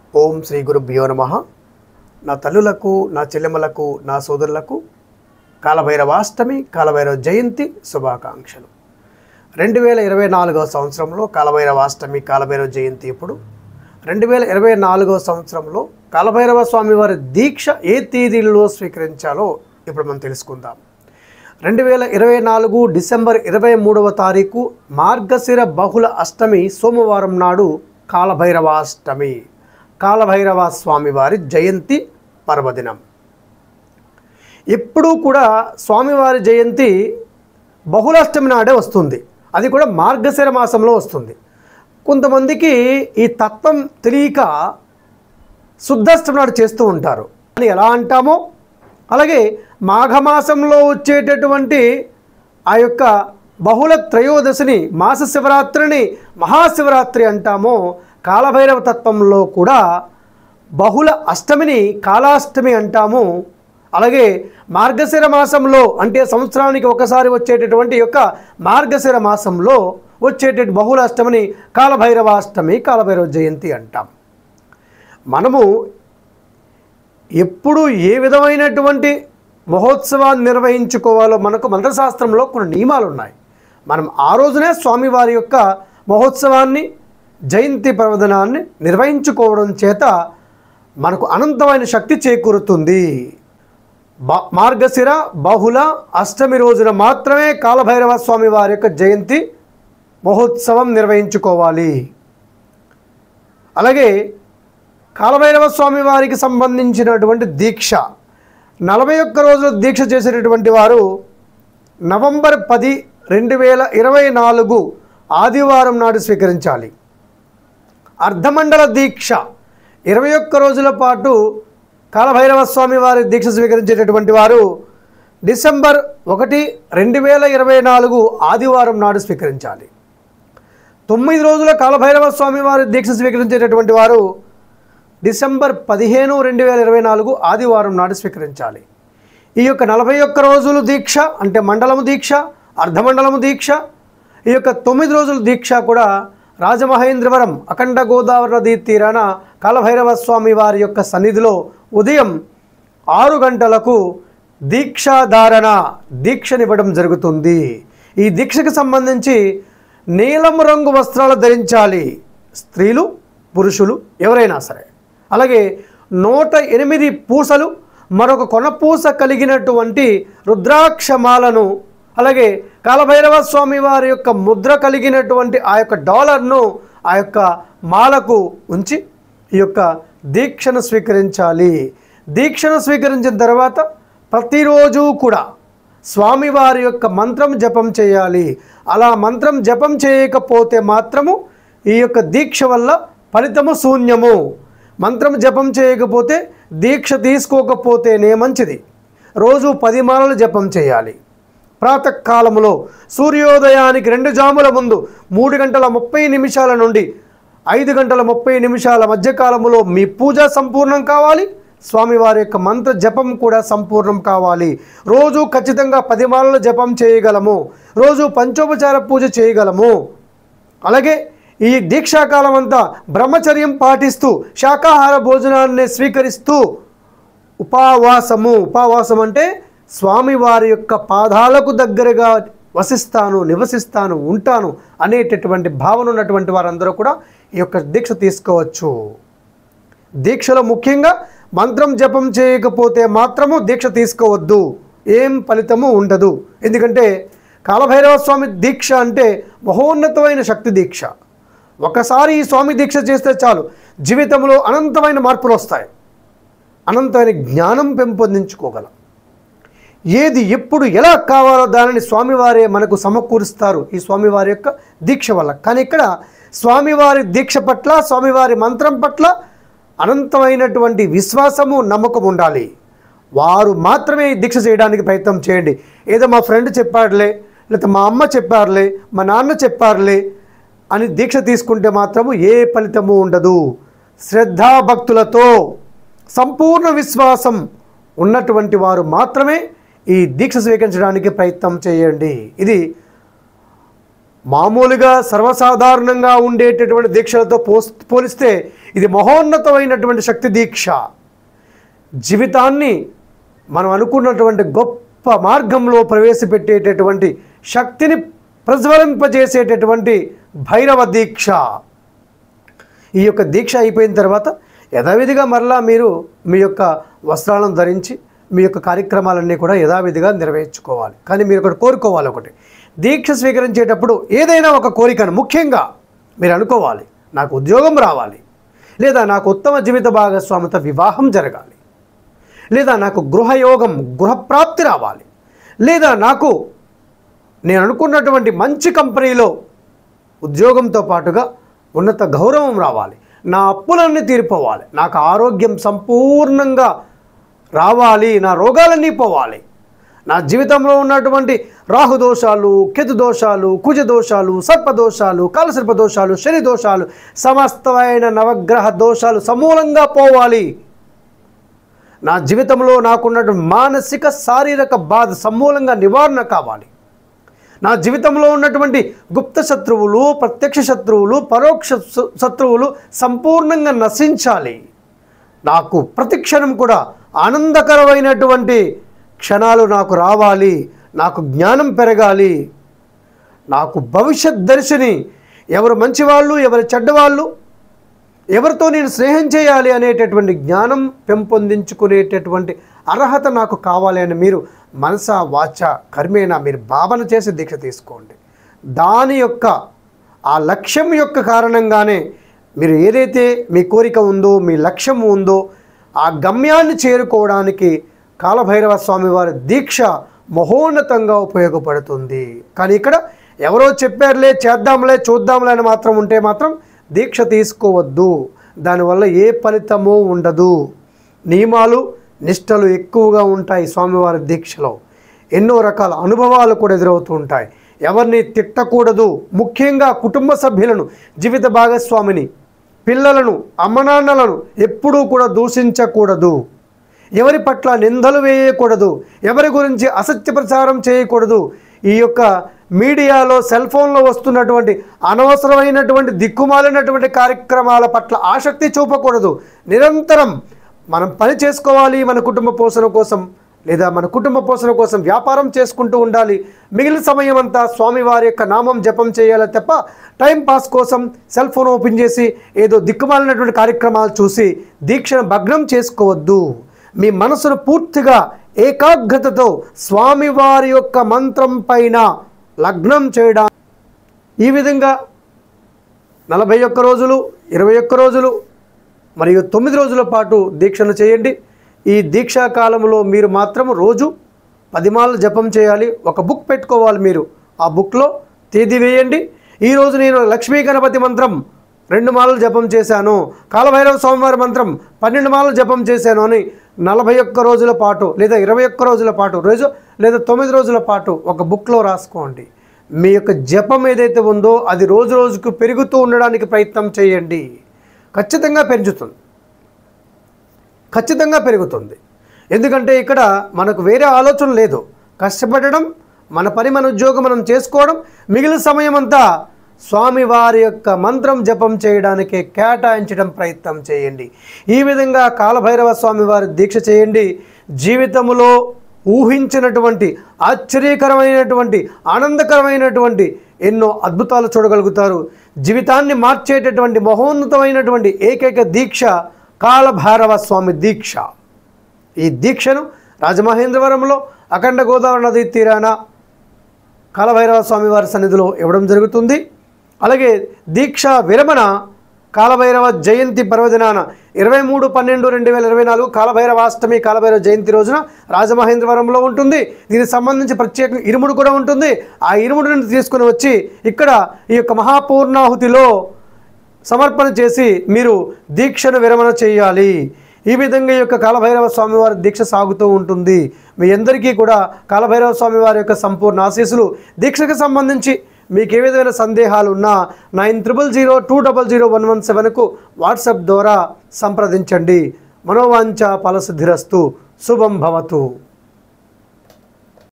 ఓం శ్రీ గురుభ్యో నమః. నా తల్లులకు, నా చెల్లెమ్మలకు, నా సోదరులకు కాలభైరవాష్టమి, కాలభైరవ జయంతి శుభాకాంక్షలు. 2024వ సంవత్సరంలో కాలభైరవాష్టమి, కాలభైరవ జయంతి ఇప్పుడు 2024వ సంవత్సరంలో కాలభైరవ స్వామివారి దీక్ష ఏ తేదీల్లో స్వీకరించాలో ఇప్పుడు మనం తెలుసుకుందాం. 2024 డిసెంబర్ 23వ తారీఖు మార్గశిర బహుళ అష్టమి సోమవారం నాడు కాలభైరవాష్టమి, కాలభైరవ స్వామివారి జయంతి పర్వదినం. ఎప్పుడూ కూడా స్వామివారి జయంతి బహుళాష్టమి నాడే వస్తుంది, అది కూడా మార్గశిర మాసంలో వస్తుంది. కొంతమందికి ఈ తత్వం తెలియక శుద్ధాష్టమి నాడు చేస్తూ ఉంటారు అని ఎలా అంటామో, అలాగే మాఘమాసంలో వచ్చేటటువంటి ఆ యొక్క బహుళ త్రయోదశిని, మాస శివరాత్రిని మహాశివరాత్రి అంటామో, కాలభైరవ తత్వంలో కూడా బహుళ అష్టమిని కాలాష్టమి అంటాము. అలాగే మార్గశిర మాసంలో అంటే సంవత్సరానికి ఒకసారి వచ్చేటటువంటి యొక్క మార్గశిర మాసంలో వచ్చేటటువంటి బహుళ అష్టమిని కాలభైరవాష్టమి, కాలభైరవ జయంతి అంటాం. మనము ఎప్పుడు ఏ విధమైనటువంటి మహోత్సవాన్ని నిర్వహించుకోవాలో మనకు మంత్రశాస్త్రంలో కొన్ని నియమాలు ఉన్నాయి. మనం ఆ రోజునే స్వామివారి యొక్క మహోత్సవాన్ని, జయంతి పర్వదినాన్ని నిర్వహించుకోవడం చేత మనకు అనంతమైన శక్తి చేకూరుతుంది. మార్గశిర బహుళ అష్టమి రోజున మాత్రమే కాలభైరవ స్వామి వారి యొక్క జయంతి మహోత్సవం నిర్వహించుకోవాలి. అలాగే కాలభైరవ స్వామి వారికి సంబంధించినటువంటి దీక్ష 41 రోజుల దీక్ష చేసేటటువంటి వారు నవంబర్ 10, 2024 ఆదివారం నాడు స్వీకరించాలి. అర్ధమండల దీక్ష 21 రోజుల పాటు కాలభైరవ స్వామి వారి దీక్ష స్వీకరించేటటువంటి వారు డిసెంబర్ 1, 2024 ఆదివారం నాడు స్వీకరించాలి. 9 రోజుల కాలభైరవ స్వామి వారి దీక్ష స్వీకరించేటటువంటి వారు డిసెంబర్ 15, 2024 ఆదివారం నాడు స్వీకరించాలి. ఈ యొక్క 41 రోజుల దీక్ష అంటే మండలము దీక్ష, అర్ధమండలము దీక్ష, ఈ యొక్క 9 రోజుల దీక్ష కూడా రాజమహేంద్రవరం అఖండ గోదావరి నదీ తీరాన కాలభైరవ స్వామి వారి యొక్క సన్నిధిలో ఉదయం 6 గంటలకు దీక్షాధారణ దీక్షనివ్వడం జరుగుతుంది. ఈ దీక్షకు సంబంధించి నీలం రంగు వస్త్రాలు ధరించాలి, స్త్రీలు పురుషులు ఎవరైనా సరే. అలాగే 108 పూసలు, మరొక కొనపూస కలిగినటువంటి రుద్రాక్షమాలను, అలాగే కాలభైరవ స్వామి వారి యొక్క ముద్ర కలిగినటువంటి ఆ యొక్క డాలర్ను ఆ యొక్క మాలకు ఉంచి ఈ యొక్క దీక్షను స్వీకరించాలి. దీక్షను స్వీకరించిన తర్వాత ప్రతిరోజు కూడా స్వామివారి యొక్క మంత్రం జపం చేయాలి. అలా మంత్రం జపం చేయకపోతే మాత్రము ఈ యొక్క దీక్ష వల్ల ఫలితము శూన్యము. మంత్రం జపం చేయకపోతే, దీక్ష తీసుకోకపోతేనే మంచిది. రోజు 10 మాలలు జపం చేయాలి. ప్రాతకాలములో సూర్యోదయానికి 2 జాముల ముందు 3 గంటల 30 నిమిషాల నుండి 5 గంటల 30 నిమిషాల మధ్యకాలములో మీ పూజ సంపూర్ణం కావాలి. స్వామివారి యొక్క మంత్ర జపం కూడా సంపూర్ణం కావాలి. రోజు ఖచ్చితంగా 10 మాలలు జపం చేయగలము, రోజు పంచోపచార పూజ చేయగలము. అలాగే ఈ దీక్షాకాలం అంతా బ్రహ్మచర్యం పాటిస్తూ శాకాహార భోజనాన్ని స్వీకరిస్తూ ఉపవాసం అంటే స్వామివారి యొక్క పాదాలకు దగ్గరగా వసిస్తాను, నివసిస్తాను, ఉంటాను అనేటటువంటి భావన ఉన్నటువంటి వారందరూ కూడా ఈ యొక్క దీక్ష తీసుకోవచ్చు. దీక్షలో ముఖ్యంగా మంత్రం జపం చేయకపోతే మాత్రము దీక్ష తీసుకోవద్దు, ఏం ఫలితము ఉండదు. ఎందుకంటే కాలభైరవ స్వామి దీక్ష అంటే మహోన్నతమైన శక్తి దీక్ష. ఒకసారి ఈ స్వామి దీక్ష చేస్తే చాలు, జీవితంలో అనంతమైన మార్పులు వస్తాయి, అనంతమైన జ్ఞానం పెంపొందించుకోగలం. ఏది ఎప్పుడు ఎలా కావాలో దానిని స్వామివారే మనకు సమకూరుస్తారు ఈ స్వామివారి యొక్క దీక్ష వల్ల. కానీ ఇక్కడ స్వామివారి దీక్ష పట్ల, స్వామివారి మంత్రం పట్ల అనంతమైనటువంటి విశ్వాసము, నమ్మకం ఉండాలి. వారు మాత్రమే ఈ దీక్ష చేయడానికి ప్రయత్నం చేయండి. ఏదో మా ఫ్రెండ్ చెప్పారులే, లేకపోతే మా అమ్మ చెప్పారులే, మా నాన్న చెప్పారులే అని దీక్ష తీసుకుంటే మాత్రము ఏ ఫలితము ఉండదు. శ్రద్ధాభక్తులతో సంపూర్ణ విశ్వాసం ఉన్నటువంటి వారు మాత్రమే ఈ దీక్ష స్వీకరించడానికి ప్రయత్నం చేయండి. ఇది మామూలుగా సర్వసాధారణంగా ఉండేటటువంటి దీక్షలతో పోలిస్తే ఇది మహోన్నతమైనటువంటి శక్తి దీక్ష. జీవితాన్ని మనం అనుకున్నటువంటి గొప్ప మార్గంలో ప్రవేశపెట్టేటటువంటి శక్తిని ప్రజ్వలింపజేసేటటువంటి భైరవ దీక్ష. ఈ యొక్క దీక్ష అయిపోయిన తర్వాత యథావిధిగా మరలా మీరు మీ యొక్క వస్త్రాలను ధరించి మీ యొక్క కార్యక్రమాలన్నీ కూడా యథావిధిగా నెరవేర్చుకోవాలి. కానీ మీరు ఒకటి కోరుకోవాలి. ఒకటి, దీక్ష స్వీకరించేటప్పుడు ఏదైనా ఒక కోరికను ముఖ్యంగా మీరు అనుకోవాలి. నాకు ఉద్యోగం రావాలి, లేదా నాకు ఉత్తమ జీవిత భాగస్వామితో వివాహం జరగాలి, లేదా నాకు గృహయోగం గృహప్రాప్తి రావాలి, లేదా నాకు నేను అనుకున్నటువంటి మంచి కంపెనీలో ఉద్యోగంతో పాటుగా ఉన్నత గౌరవం రావాలి, నా అప్పులన్నీ తీరిపోవాలి, నాకు ఆరోగ్యం సంపూర్ణంగా రావాలి, నా రోగాలన్నీ పోవాలి, నా జీవితంలో ఉన్నటువంటి రాహుదోషాలు, కేతుదోషాలు, కుజదోషాలు, సర్పదోషాలు, కాలసర్పదోషాలు, శని దోషాలు, సమస్తమైన నవగ్రహ దోషాలు సమూలంగా పోవాలి, నా జీవితంలో నాకున్నటువంటి మానసిక శారీరక బాధ సమూలంగా నివారణ కావాలి, నా జీవితంలో ఉన్నటువంటి గుప్త శత్రువులు, ప్రత్యక్ష శత్రువులు, పరోక్ష శత్రువులు సంపూర్ణంగా నశించాలి, నాకు ప్రతి క్షణం కూడా ఆనందకరమైనటువంటి క్షణాలు నాకు రావాలి, నాకు జ్ఞానం పెరగాలి, నాకు భవిష్యత్ దర్శిని, ఎవరు మంచివాళ్ళు ఎవరు చెడ్డవాళ్ళు, ఎవరితో నేను స్నేహం చేయాలి అనేటటువంటి జ్ఞానం పెంపొందించుకునేటటువంటి అర్హత నాకు కావాలి అని మీరు మనస వాచ కర్మేణ మీరు భావన చేసి దీక్ష తీసుకోండి. దాని యొక్క ఆ లక్ష్యం యొక్క కారణంగానే మీరు ఏదైతే మీ కోరిక ఉందో, మీ లక్ష్యం ఉందో, ఆ గమ్యాన్ని చేరుకోవడానికి కాలభైరవ స్వామి వారి దీక్ష మహోన్నతంగా ఉపయోగపడుతుంది. కానీ ఇక్కడ ఎవరో చెప్పారులే, చేద్దాంలే, చూద్దాంలే అని మాత్రం ఉంటే మాత్రం దీక్ష తీసుకోవద్దు. దానివల్ల ఏ ఫలితమూ ఉండదు. నియమాలు నిష్టలు ఎక్కువగా ఉంటాయి. స్వామివారి దీక్షలో ఎన్నో రకాల అనుభవాలు కూడా ఎదురవుతూ ఉంటాయి. ఎవరిని తిట్టకూడదు, ముఖ్యంగా కుటుంబ సభ్యులను, జీవిత భాగస్వామిని, పిల్లలను, అమ్మనాన్నలను ఎప్పుడూ కూడా దూషించకూడదు, ఎవరి పట్ల నిందలు వేయకూడదు, ఎవరి గురించి అసత్య ప్రచారం చేయకూడదు. ఈ యొక్క మీడియాలో సెల్ ఫోన్లో వస్తున్నటువంటి అనవసరమైనటువంటి దిక్కుమాలినటువంటి కార్యక్రమాల పట్ల ఆసక్తి చూపకూడదు. నిరంతరం మనం పని చేసుకోవాలి, మన కుటుంబ పోషణ కోసం, లేదా మన కుటుంబ పోషణ కోసం వ్యాపారం చేసుకుంటూ ఉండాలి. మిగిలిన సమయం అంతా స్వామివారి యొక్క నామం జపం చేయాలి తప్ప టైం పాస్ కోసం సెల్ ఫోన్ ఓపెన్ చేసి ఏదో దిక్కుమాలినటువంటి కార్యక్రమాలు చూసి దీక్షను భగ్నం చేసుకోవద్దు. మీ మనసును పూర్తిగా ఏకాగ్రతతో స్వామివారి యొక్క మంత్రం పైన లగ్నం చేయడం. ఈ విధంగా 41 రోజులు, 21 రోజులు మరియు 9 రోజుల పాటు దీక్షను చేయండి. ఈ దీక్షా కాలంలో మీరు మాత్రం రోజు 10 మాలలు జపం చేయాలి. ఒక బుక్ పెట్టుకోవాలి. మీరు ఆ బుక్లో తేదీ వేయండి. ఈరోజు నేను లక్ష్మీ గణపతి మంత్రం 2 మాలలు జపం చేశాను, కాలభైరవ స్వామివారి మంత్రం 12 మాలలు జపం చేశాను అని 41 రోజుల పాటు లేదా 21 రోజుల పాటు లేదా 9 రోజుల పాటు ఒక బుక్లో రాసుకోండి. మీ యొక్క జపం ఏదైతే ఉందో అది రోజు రోజుకు పెరుగుతూ ఉండడానికి ప్రయత్నం చేయండి. ఖచ్చితంగా పెరుగుతుంది. ఎందుకంటే ఇక్కడ మనకు వేరే ఆలోచన లేదు. కష్టపడడం, మన పని మన ఉద్యోగం మనం చేసుకోవడం, మిగిలిన సమయం అంతా స్వామివారి యొక్క మంత్రం జపం చేయడానికే కేటాయించడం ప్రయత్నం చేయండి. ఈ విధంగా కాలభైరవ స్వామివారి దీక్ష చేయండి. జీవితంలో ఊహించినటువంటి ఆశ్చర్యకరమైనటువంటి ఆనందకరమైనటువంటి ఎన్నో అద్భుతాలు చూడగలుగుతారు. జీవితాన్ని మార్చేటటువంటి మహోన్నతమైనటువంటి ఏకైక దీక్ష కాలభైరవ స్వామి దీక్ష. ఈ దీక్షను రాజమహేంద్రవరంలో అఖండ గోదావరి నదీ తీరాన కాలభైరవ స్వామివారి సన్నిధిలో ఇవ్వడం జరుగుతుంది. అలాగే దీక్ష విరమణ కాలభైరవ జయంతి పర్వదినాన 23/12/2024 కాలభైరవాష్టమి కాలభైరవ జయంతి రోజున రాజమహేంద్రవరంలో ఉంటుంది. దీనికి సంబంధించి ప్రత్యేక ఇరుముడు కూడా ఉంటుంది. ఆ ఇరుముడిని తీసుకుని వచ్చి ఇక్కడ ఈ యొక్క మహాపూర్ణాహుతిలో సమర్పణ చేసి మీరు దీక్షను విరమణ చేయాలి. ఈ విధంగా ఈ యొక్క కాలభైరవ స్వామివారి దీక్ష సాగుతూ ఉంటుంది. మీ అందరికీ కూడా కాలభైరవ స్వామివారి యొక్క సంపూర్ణ ఆశీస్సులు. దీక్షకు సంబంధించి మీకు ఏ విధమైన సందేహాలు ఉన్నా 9002001117కు వాట్సాప్ ద్వారా సంప్రదించండి. మనోవాంఛ ఫలసిద్ధిరస్తు. శుభం భవతు.